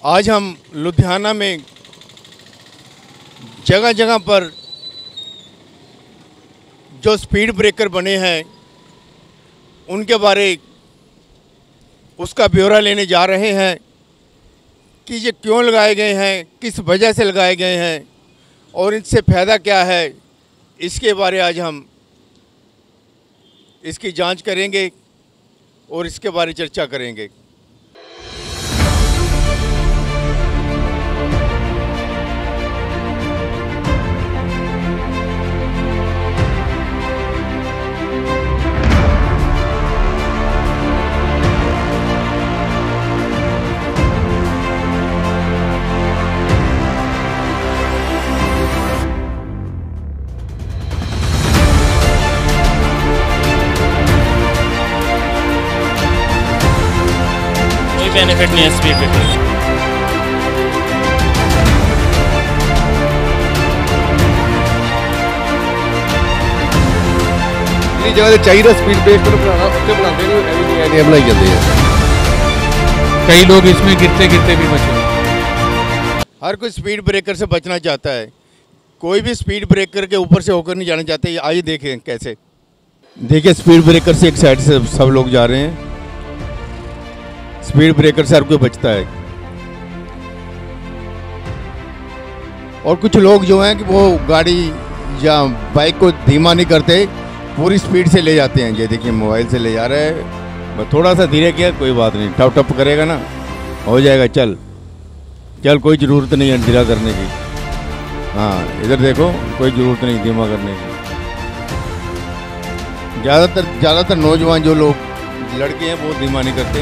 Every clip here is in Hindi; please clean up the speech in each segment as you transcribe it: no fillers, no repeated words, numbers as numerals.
आज हम लुधियाना में जगह जगह पर जो स्पीड ब्रेकर बने हैं उनके बारे उसका ब्यौरा लेने जा रहे हैं कि ये क्यों लगाए गए हैं, किस वजह से लगाए गए हैं और इनसे फ़ायदा क्या है। इसके बारे आज हम इसकी जांच करेंगे और इसके बारे चर्चा करेंगे। बेनिफिट नहीं है स्पीड ब्रेकर। इतनी जगह से चाहिए स्पीड ब्रेकर बनाना, उससे बनाते नहीं बनाई जाती है। कई लोग इसमें गिरते गिरते भी बचे। हर कोई स्पीड ब्रेकर से बचना चाहता है, कोई भी स्पीड ब्रेकर के ऊपर से होकर नहीं जाना चाहते। आइए देखें कैसे। देखिए स्पीड ब्रेकर से एक साइड से सब लोग जा रहे हैं, स्पीड ब्रेकर से हर कोई बचता है। और कुछ लोग जो हैं कि वो गाड़ी या बाइक को धीमा नहीं करते, पूरी स्पीड से ले जाते हैं। ये देखिए मोबाइल से ले जा रहे हैं, बस थोड़ा सा धीरे किया कोई बात नहीं, टप टप करेगा ना, हो जाएगा, चल चल, कोई ज़रूरत नहीं है धीरा करने की। हाँ इधर देखो, कोई ज़रूरत नहीं धीमा करने की। ज़्यादातर नौजवान जो लोग लड़के हैं वो धीमा नहीं करते।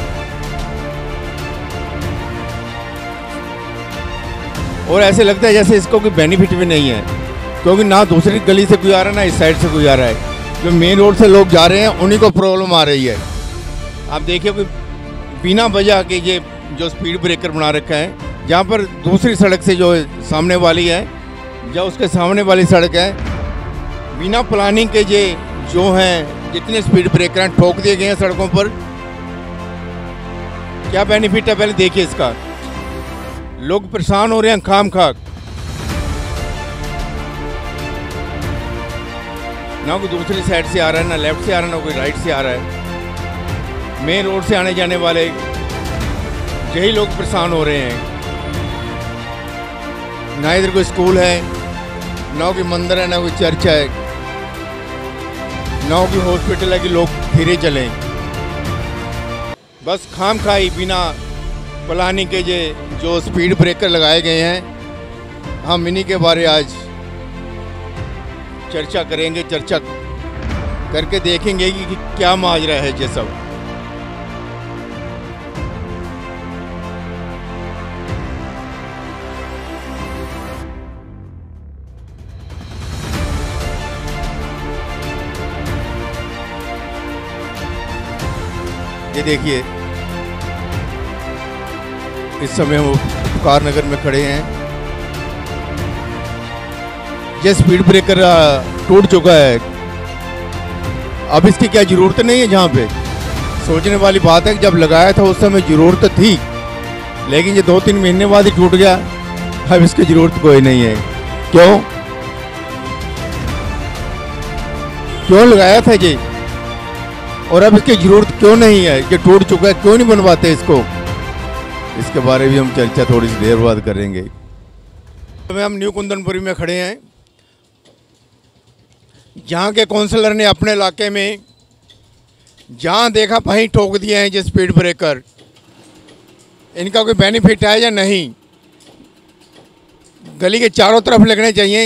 और ऐसे लगता है जैसे इसको कोई बेनिफिट भी नहीं है, क्योंकि ना दूसरी गली से कोई आ रहा है ना इस साइड से कोई आ रहा है। जो मेन रोड से लोग जा रहे हैं उन्हीं को प्रॉब्लम आ रही है। आप देखिए कि बिना वजह के ये जो स्पीड ब्रेकर बना रखा है, जहाँ पर दूसरी सड़क से जो सामने वाली है या उसके सामने वाली सड़क है, बिना प्लानिंग के ये जो हैं जितने स्पीड ब्रेकर हैं ठोक दिए गए हैं सड़कों पर। क्या बेनिफिट है पहले देखिए इसका। लोग परेशान हो रहे हैं खाम खाक, ना कोई दूसरी साइड से आ रहा है, ना लेफ्ट से आ रहा है, ना कोई राइट से आ रहा है। मेन रोड से आने जाने वाले यही लोग परेशान हो रहे हैं। ना इधर कोई स्कूल है, ना कोई मंदिर है, ना कोई चर्च है, ना कोई हॉस्पिटल है कि लोग धीरे चलें। बस खाम खाई बिना प्लानिंग के जो स्पीड ब्रेकर लगाए गए हैं, हम इन्हीं के बारे आज चर्चा करेंगे। चर्चा करके देखेंगे कि क्या माजरा है ये सब। ये देखिए इस समय हम उपकार नगर में खड़े हैं। ये स्पीड ब्रेकर टूट चुका है, अब इसकी क्या ज़रूरत नहीं है। जहाँ पे सोचने वाली बात है कि जब लगाया था उस समय ज़रूरत थी, लेकिन ये 2-3 महीने बाद ही टूट गया, अब इसकी ज़रूरत कोई नहीं है। क्यों लगाया था ये, और अब इसकी ज़रूरत क्यों नहीं है। ये टूट चुका है, क्यों नहीं बनवाते इसको। इसके बारे में हम चर्चा थोड़ी सी देर बाद करेंगे। हम न्यू कुंदनपुरी में खड़े हैं, जहाँ के काउंसलर ने अपने इलाके में जहाँ देखा वहीं ठोक दिए हैं ये स्पीड ब्रेकर। इनका कोई बेनिफिट है या नहीं। गली के चारों तरफ लगने चाहिए,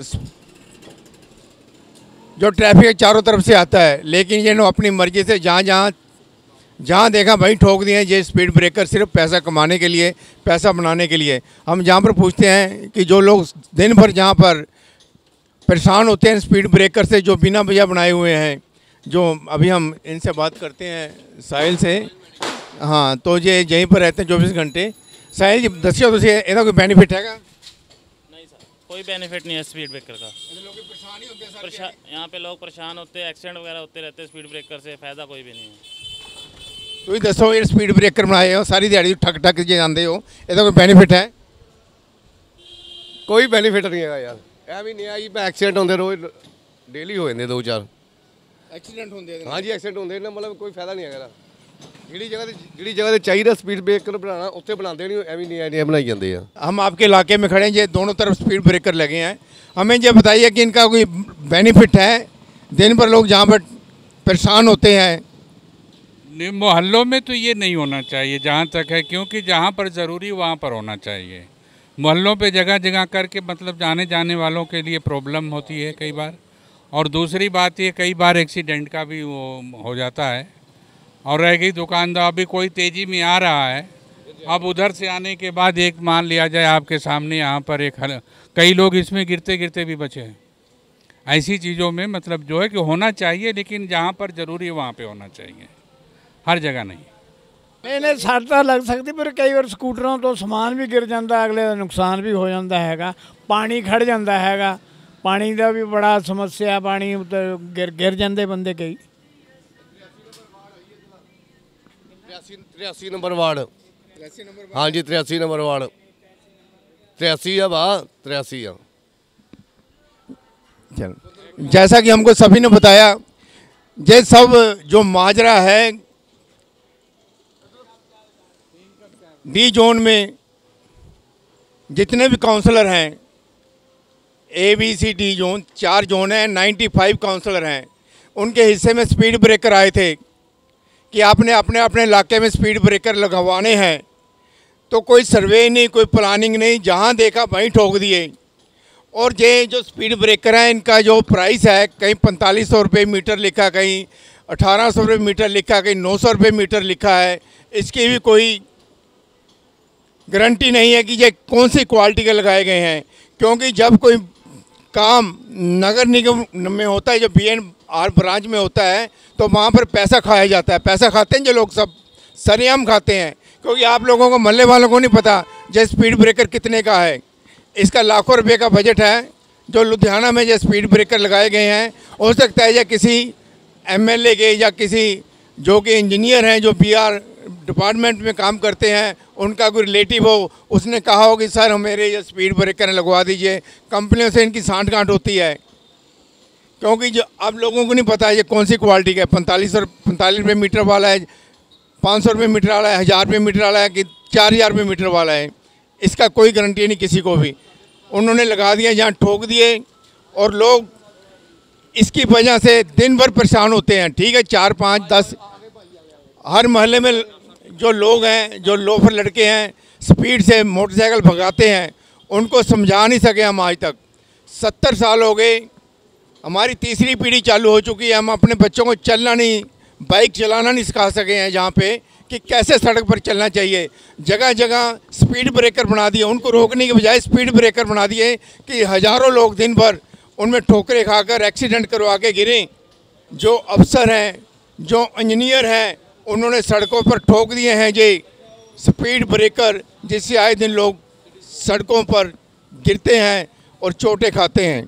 जो ट्रैफिक चारों तरफ से आता है, लेकिन ये नो अपनी मर्जी से जहाँ देखा वहीं ठोक दिए हैं ये स्पीड ब्रेकर, सिर्फ पैसा कमाने के लिए, पैसा बनाने के लिए। हम जहाँ पर पूछते हैं कि जो लोग दिन भर जहाँ पर परेशान होते हैं स्पीड ब्रेकर से, जो बिना वजह बनाए हुए हैं, जो अभी हम इनसे बात करते हैं साहिल से। हाँ तो ये यहीं पर रहते हैं 24 घंटे। साहिल जी दसियो तुम ਇਹਦਾ कोई बेनिफिट हैगा? नहीं सर, कोई बेनिफिट नहीं है स्पीड ब्रेकर का। यहाँ पे लोग परेशान होते हैं, एक्सीडेंट वगैरह होते रहते हैं स्पीड ब्रेकर से, फ़ायदा कोई भी नहीं है। ਤੁਸੀਂ ਦੱਸੋ ਇਹ ਸਪੀਡ ਬ੍ਰੇਕਰ ਬਣਾਏ ਹੋ ਸਾਰੀ ਦਿਹਾੜੀ ਠੱਕ ਠੱਕ ਜੇ ਜਾਂਦੇ ਹੋ ਇਹਦਾ ਕੋਈ ਬੈਨੀਫਿਟ ਹੈ? ਕੋਈ ਬੈਨੀਫਿਟ ਨਹੀਂ ਹੈਗਾ ਯਾਰ, ਇਹ ਵੀ ਨਹੀਂ ਆ ਜੀ ਐਕਸੀਡੈਂਟ ਹੁੰਦੇ ਰੋਜ਼ ਡੇਲੀ ਹੋ ਜਾਂਦੇ 2-4 ਐਕਸੀਡੈਂਟ ਹੁੰਦੇ हाँ जी एक्सीडेंट होंगे ना, मतलब कोई फायदा नहीं है ਜਿਹੜੀ ਜਗ੍ਹਾ ਤੇ ਚਾਹੀਦਾ ਸਪੀਡ ਬ੍ਰੇਕਰ ਬਣਾਉਣਾ ਉੱਥੇ ਬਣਾਉਂਦੇ नहीं, ਐਵੇਂ नहीं बनाई जाते हैं। हम आपके इलाके में खड़े हैं, ये दोनों तरफ स्पीड ब्रेकर लगे हैं, हमें ये बताइए कि इनका कोई बेनिफिट है? दिन भर लोग जहाँ पर परेशान होते हैं। मोहल्लों में तो ये नहीं होना चाहिए जहाँ तक है, क्योंकि जहाँ पर ज़रूरी वहाँ पर होना चाहिए। मोहल्लों पे जगह जगह करके मतलब आने जाने वालों के लिए प्रॉब्लम होती है कई बार। और दूसरी बात ये कई बार एक्सीडेंट का भी वो हो जाता है। और रह गई दुकानदार, अभी कोई तेज़ी में आ रहा है, अब उधर से आने के बाद एक मान लिया जाए आपके सामने यहाँ पर कई लोग इसमें गिरते गिरते भी बचे हैं। ऐसी चीज़ों में मतलब जो है कि होना चाहिए, लेकिन जहाँ पर ज़रूरी है वहाँ पे होना चाहिए, हर जगह नहीं। नहीं सट तो लग सकती, पर कई बार स्कूटरों तो समान भी गिर जाता, अगले का नुकसान भी हो जाता है, पानी खड़ जाता है, पानी का भी बड़ा समस्या, पानी गिर जाते बंदे कई। 83 नंबर वार्ड, हाँ जी 83 नंबर वार्ड, 83 है बा 83 है। चल, जैसा कि हमको सभी ने बताया, ये सब जो माजरा है डी जोन में जितने भी काउंसलर हैं, ABCD जोन 4 जोन हैं, 95 काउंसलर हैं, उनके हिस्से में स्पीड ब्रेकर आए थे कि आपने अपने अपने इलाके में स्पीड ब्रेकर लगवाने हैं। तो कोई सर्वे नहीं, कोई प्लानिंग नहीं, जहाँ देखा वहीं ठोक दिए। और ये जो स्पीड ब्रेकर हैं इनका जो प्राइस है, कहीं 4500 रुपये मीटर लिखा, कहीं 1800 रुपये मीटर लिखा, कहीं 900 रुपये मीटर लिखा है। इसकी भी कोई गारंटी नहीं है कि ये कौन सी क्वालिटी के लगाए गए हैं, क्योंकि जब कोई काम नगर निगम में होता है, जो BNR ब्रांच में होता है, तो वहाँ पर पैसा खाया जाता है। पैसा खाते हैं जो लोग, सब सरेआम खाते हैं, क्योंकि आप लोगों को, मोहल्ले वालों को नहीं पता ये स्पीड ब्रेकर कितने का है। इसका लाखों रुपए का बजट है जो लुधियाना में ये स्पीड ब्रेकर लगाए गए हैं। हो सकता है या किसी MLA के या किसी जो कि इंजीनियर हैं, जो PR डिपार्टमेंट में काम करते हैं, उनका कोई रिलेटिव हो, उसने कहा हो कि सर मेरे ये स्पीड ब्रेकर लगवा दीजिए। कंपनियों से इनकी सांठ गांठ होती है, क्योंकि जो अब लोगों को नहीं पता है ये कौन सी क्वालिटी का है। 45 रुपये मीटर वाला है, 500 रुपये मीटर वाला है, 1000 रुपये मीटर वाला है कि 4000 रुपये मीटर वाला है। इसका कोई गारंटी नहीं किसी को भी। उन्होंने लगा दिया, जहाँ ठोक दिए, और लोग इसकी वजह से दिन भर परेशान होते हैं। ठीक है, 4, 5, 10 हर मोहल्ले में जो लोग हैं, जो लोफर लड़के हैं, स्पीड से मोटरसाइकिल भगाते हैं, उनको समझा नहीं सके हम आज तक। 70 साल हो गए, हमारी तीसरी पीढ़ी चालू हो चुकी है, हम अपने बच्चों को चलना नहीं, बाइक चलाना नहीं सिखा सके हैं, जहाँ पे कि कैसे सड़क पर चलना चाहिए। जगह जगह स्पीड ब्रेकर बना दिए, उनको रोकने के बजाय स्पीड ब्रेकर बना दिए कि हज़ारों लोग दिन भर उनमें ठोकरें खाकर एक्सीडेंट करवा के गिरें। जो अफसर हैं, जो इंजीनियर हैं, उन्होंने सड़कों पर ठोक दिए हैं ये स्पीड ब्रेकर, जिससे आए दिन लोग सड़कों पर गिरते हैं और चोटें खाते हैं।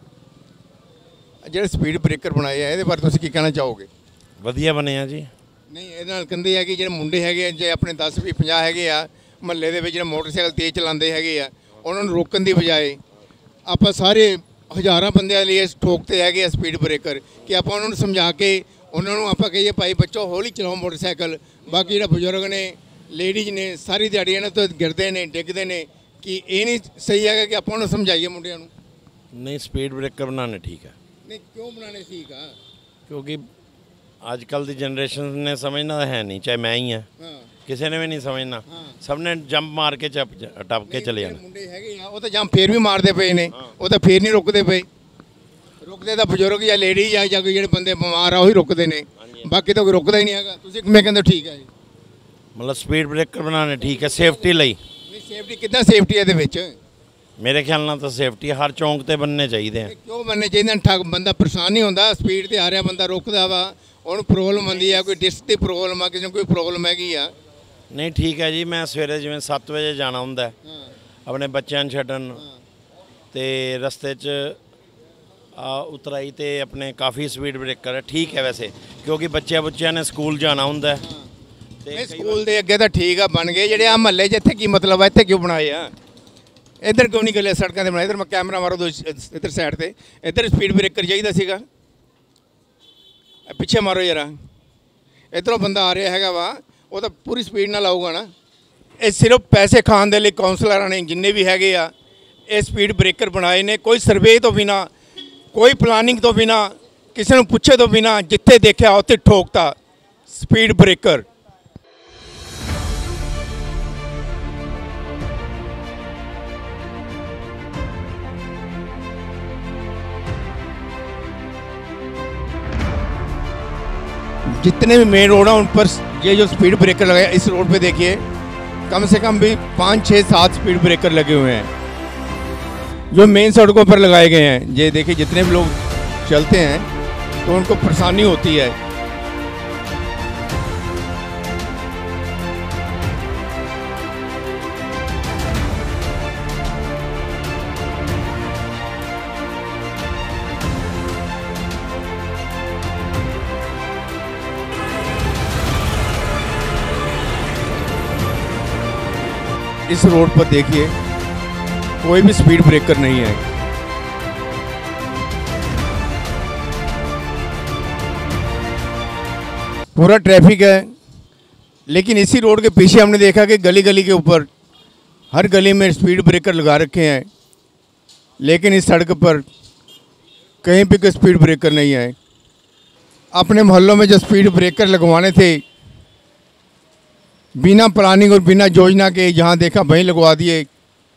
ਜਿਹੜੇ स्पीड ब्रेकर ਬਣਾਏ ਆ ਇਹਦੇ ਬਾਰੇ ਤੁਸੀਂ ਕੀ ਕਹਿਣਾ ਚਾਹੋਗੇ? ਵਧੀਆ ਬਣੇ ਆ ਜੀ। ਨਹੀਂ, ਇਹਦੇ ਨਾਲ ਕਹਿੰਦੇ ਆ ਕਿ ਜਿਹੜੇ ਮੁੰਡੇ ਹੈਗੇ ਆ, ਜੇ ਆਪਣੇ 10 ਵੀ 50 ਹੈਗੇ ਆ ਮਹੱਲੇ ਦੇ ਵਿੱਚ, ਜਿਹੜੇ ਮੋਟਰਸਾਈਕਲ ਤੇਜ਼ ਚਲਾਉਂਦੇ ਹੈਗੇ ਆ, ਉਹਨਾਂ ਨੂੰ ਰੋਕਣ ਦੀ ਬਜਾਏ ਆਪਾਂ ਸਾਰੇ ਹਜ਼ਾਰਾਂ ਬੰਦਿਆਂ ਲਈ ਠੋਕਤੇ ਹੈਗੇ ਆ ਸਪੀਡ ਬ੍ਰੇਕਰ, ਕਿ ਆਪਾਂ ਉਹਨਾਂ ਨੂੰ ਸਮਝਾ ਕੇ ਉਹਨਾਂ ਨੂੰ ਆਪਾਂ ਕਹੀਏ ਭਾਈ ਬੱਚੋ ਹੌਲੀ ਚਲਾਓ ਮੋਟਰਸਾਈਕਲ। ਬਾਕੀ ਜਿਹੜਾ ਬਜ਼ੁਰਗ ਨੇ, ਲੇਡੀਜ਼ ਨੇ, ਸਾਰੀ ਦਿਹਾੜੀ ਇਹਨਾਂ ਤੋਂ ਗਿਰਦੇ ਨੇ, ਡਿੱਗਦੇ ਨੇ, ਕਿ ਇਹ ਨਹੀਂ ਸਹੀ ਹੈਗਾ ਕਿ ਆਪਾਂ ਉਹਨੂੰ ਸਮਝਾਈਏ ਮੁੰਡਿਆਂ ਨੂੰ? ਨਹੀਂ, ਸਪੀਡ ਬ੍ਰੇਕਰ ਬਣਾਉਣੇ ਠੀਕ ਹੈ। नहीं, क्यों बनाने ठीक है? क्योंकि आजकल की जनरेशन ने समझना है नहीं, चाहे मैं ही है, किसी ने भी नहीं समझना। सब ने जंप मार के टप के चले जाना। मुंडे हैगे आ, वो तो जंप फिर भी मारते पे ने, वो तो फिर नहीं रुकते पे। रुकते तो बजुर्ग या लेडीज या कोई ਜਿਹੜੇ ਬੰਦੇ ਬਿਮਾਰ ਆ ਉਹੀ ਰੁਕਦੇ ਨੇ, ਬਾਕੀ ਤਾਂ ਕੋਈ ਰੁਕਦਾ ਹੀ ਨਹੀਂ ਹੈਗਾ। ਤੁਸੀਂ ਮੈਂ ਕਹਿੰਦਾ ਠੀਕ ਹੈ ਜੀ, मतलब स्पीड ब्रेकर बनाने ठीक है सेफ्टी ਲਈ। ਨਹੀਂ ਸੇਫਟੀ ਕਿੱਦਾਂ ਸੇਫਟੀ ਇਹਦੇ ਵਿੱਚ? मेरे ख्याल ਨਾਲ ਤਾਂ ਸੇਫਟੀ ਹਰ ਚੌਂਕ ਤੇ बनने चाहिए हैं। ਕਿਉਂ बनने चाहिए? ਠੱਗ ਬੰਦਾ ਪਰੇਸ਼ਾਨ ਨਹੀਂ ਹੁੰਦਾ, ਸਪੀਡ ਤੇ ਆ ਰਿਹਾ ਬੰਦਾ ਰੁਕਦਾ ਵਾ, ਉਹਨੂੰ ਪ੍ਰੋਬਲਮ ਹੁੰਦੀ ਆ, ਕੋਈ ਡਿਸਕ ਦੀ ਪ੍ਰੋਬਲਮ ਆ, ਕਿਸੇ ਨੂੰ ਕੋਈ ਪ੍ਰੋਬਲਮ ਹੈਗੀ ਆ। ਨਹੀਂ ਠੀਕ ਹੈ ਜੀ, ਮੈਂ ਸਵੇਰੇ ਜਿਵੇਂ 7 ਵਜੇ ਜਾਣਾ ਹੁੰਦਾ ਆਪਣੇ ਬੱਚਿਆਂ ਨੂੰ ਛੱਡਣ, ਤੇ ਰਸਤੇ 'ਚ ਉਤਰਾਈ ਤੇ ਆਪਣੇ ਕਾਫੀ ਸਪੀਡ ਬ੍ਰੇਕਰ ਹੈ। ਠੀਕ ਹੈ ਵੈਸੇ, ਕਿਉਂਕਿ ਬੱਚਿਆਂ ਨੇ ਸਕੂਲ ਜਾਣਾ ਹੁੰਦਾ नहीं स्कूल ਦੇ ਅੱਗੇ ਤਾਂ ਠੀਕ ਆ ਬਣ ਗਏ ਜਿਹੜੇ ਆ ਮਹੱਲੇ 'ਚ ਇੱਥੇ ਕੀ ਮਤਲਬ ਆ ਇੱਥੇ ਕਿਉਂ ਬਣਾਏ ਆ ਇੱਧਰ ਕਿਉਂ ਨਹੀਂ ਗਲੇ ਸੜਕਾਂ ਤੇ ਬਣਾਏ ਇੱਧਰ ਮੈਂ ਕੈਮਰਾ ਮਾਰੋ ਦੋ ਇੱਧਰ ਸਾਈਡ ਤੇ ਇੱਧਰ ਸਪੀਡ ਬ੍ਰੇਕਰ ਚਾਹੀਦਾ ਸੀਗਾ ਪਿੱਛੇ ਮਾਰੋ ਜਰਾ ਇੱਧਰੋਂ ਬੰਦਾ ਆ ਰਿਹਾ ਹੈਗਾ ਵਾ ਉਹ ਤਾਂ ਪੂਰੀ ਸਪੀਡ ਨਾਲ ਆਊਗਾ ਨਾ ਇਹ ਸਿਰਫ ਪੈਸੇ ਖਾਣ ਦੇ ਲਈ ਕਾਉਂਸਲਰਾਂ ਨੇ ਜਿੰਨੇ ਵੀ ਹੈਗੇ ਆ ਇਹ ਸਪੀਡ ਬ੍ਰੇਕਰ ਬਣਾਏ ਨੇ ਕੋਈ ਸਰਵੇ ਤੋਂ ਬਿਨਾ ਕੋਈ ਪਲਾਨਿੰਗ ਤੋਂ ਬਿਨਾ ਕਿਸੇ ਨੂੰ ਪੁੱਛੇ ਤੋਂ ਬਿਨਾ ਜਿੱਥੇ ਦੇਖਿਆ ਉੱਥੇ ਠੋਕਤਾ ਸਪੀਡ ਬ੍ਰੇਕਰ जितने भी मेन रोड हैं उन पर ये जो स्पीड ब्रेकर लगाए इस रोड पे देखिए कम से कम भी 5, 6, 7 स्पीड ब्रेकर लगे हुए हैं जो मेन सड़कों पर लगाए गए हैं। ये देखिए जितने भी लोग चलते हैं तो उनको परेशानी होती है। इस रोड पर देखिए कोई भी स्पीड ब्रेकर नहीं है। पूरा ट्रैफिक है लेकिन इसी रोड के पीछे हमने देखा कि गली गली के ऊपर हर गली में स्पीड ब्रेकर लगा रखे हैं लेकिन इस सड़क पर कहीं भी कोई स्पीड ब्रेकर नहीं है। अपने मोहल्लों में जो स्पीड ब्रेकर लगवाने थे बिना प्लानिंग और बिना योजना के जहाँ देखा वहीं लगवा दिए।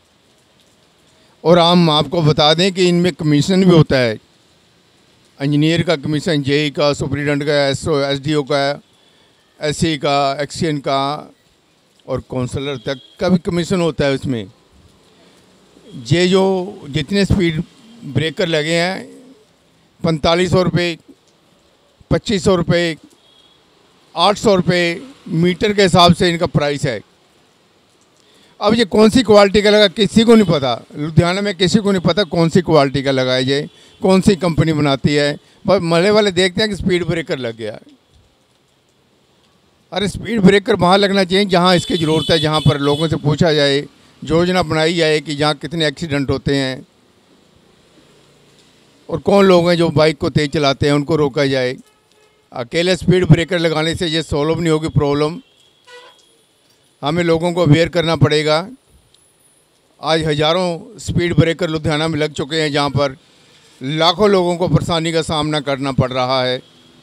और हम आपको बता दें कि इनमें कमीशन भी होता है इंजीनियर का कमीशन, जेई का, सुपरिटेंडेंट का, एसओ एसडीओ का, एससी का, एक्सीएन का और काउंसलर तक का भी कमीशन होता है उसमें। ये जो जितने स्पीड ब्रेकर लगे हैं 4500 रुपये, 2500 रुपये, 800 रुपये मीटर के हिसाब से इनका प्राइस है। अब ये कौन सी क्वालिटी का लगा किसी को नहीं पता, लुधियाना में किसी को नहीं पता कौन सी क्वालिटी का लगाया जाए, कौन सी कंपनी बनाती है। पर मले वाले देखते हैं कि स्पीड ब्रेकर लग गया। अरे स्पीड ब्रेकर वहाँ लगना चाहिए जहाँ इसकी ज़रूरत है, जहाँ पर लोगों से पूछा जाए, योजना बनाई जाए कि जहाँ कितने एक्सीडेंट होते हैं और कौन लोग हैं जो बाइक को तेज़ चलाते हैं उनको रोका जाए। अकेले स्पीड ब्रेकर लगाने से ये सॉल्व नहीं होगी प्रॉब्लम, हमें लोगों को अवेयर करना पड़ेगा। आज हज़ारों स्पीड ब्रेकर लुधियाना में लग चुके हैं जहाँ पर लाखों लोगों को परेशानी का सामना करना पड़ रहा है।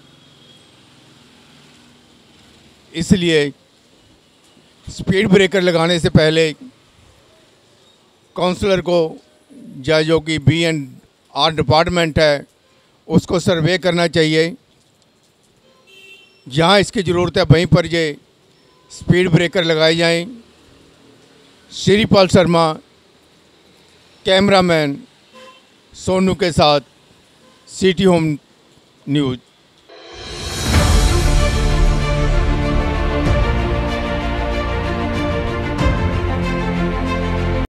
इसलिए स्पीड ब्रेकर लगाने से पहले काउंसलर को या जो कि B&R डिपार्टमेंट है उसको सर्वे करना चाहिए। जहाँ इसकी ज़रूरत है वहीं पर ये स्पीड ब्रेकर लगाए जाएं। श्रीपाल शर्मा, कैमरामैन सोनू के साथ सिटी होम न्यूज़।